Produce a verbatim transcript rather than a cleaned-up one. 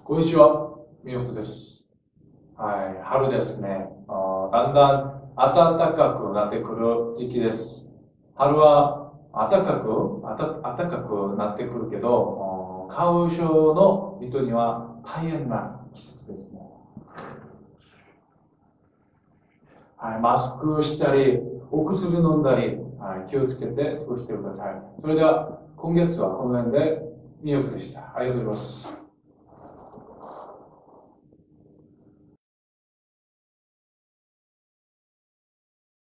こんにちは、みよくです。はい、春ですね。あだんだん暖かくなってくる時期です。春は暖かく、暖かくなってくるけど、花粉症の人には大変な季節ですね。はい、マスクしたり、お薬飲んだり、はい、気をつけて過ごしてください。それでは、今月はこの辺でみよくでした。ありがとうございます。